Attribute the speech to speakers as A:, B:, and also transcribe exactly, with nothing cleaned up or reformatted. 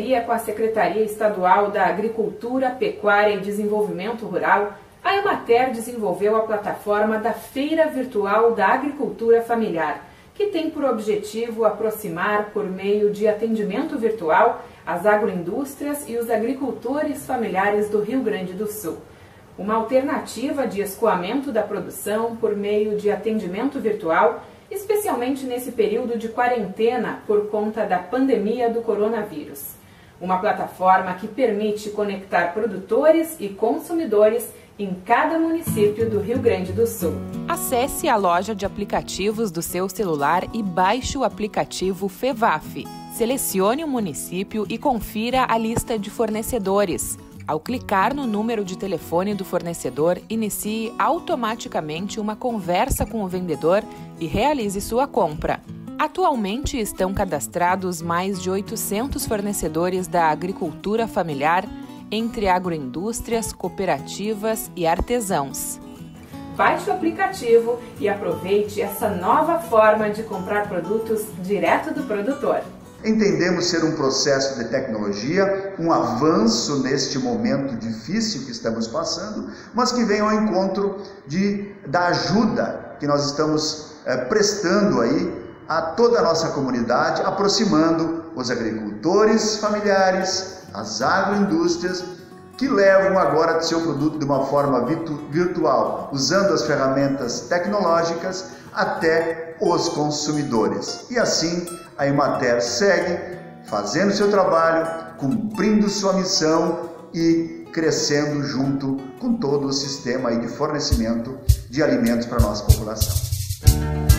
A: parceria com a Secretaria Estadual da Agricultura, Pecuária e Desenvolvimento Rural, a Emater desenvolveu a plataforma da Feira Virtual da Agricultura Familiar, que tem por objetivo aproximar, por meio de atendimento virtual, as agroindústrias e os agricultores familiares do Rio Grande do Sul. Uma alternativa de escoamento da produção por meio de atendimento virtual, especialmente nesse período de quarentena por conta da pandemia do coronavírus. Uma plataforma que permite conectar produtores e consumidores em cada município do Rio Grande do Sul. Acesse a loja de aplicativos do seu celular e baixe o aplicativo FEVAF. Selecione o município e confira a lista de fornecedores. Ao clicar no número de telefone do fornecedor, inicie automaticamente uma conversa com o vendedor e realize sua compra. Atualmente estão cadastrados mais de oitocentos fornecedores da agricultura familiar, entre agroindústrias, cooperativas e artesãos. Baixe o aplicativo e aproveite essa nova forma de comprar produtos direto do produtor.
B: Entendemos ser um processo de tecnologia, um avanço neste momento difícil que estamos passando, mas que vem ao encontro de, da ajuda que nós estamos é, prestando aí a toda a nossa comunidade, aproximando os agricultores familiares, as agroindústrias, que levam agora seu produto de uma forma virtual, usando as ferramentas tecnológicas até os consumidores. E assim a Emater segue fazendo seu trabalho, cumprindo sua missão e crescendo junto com todo o sistema aí de fornecimento de alimentos para a nossa população.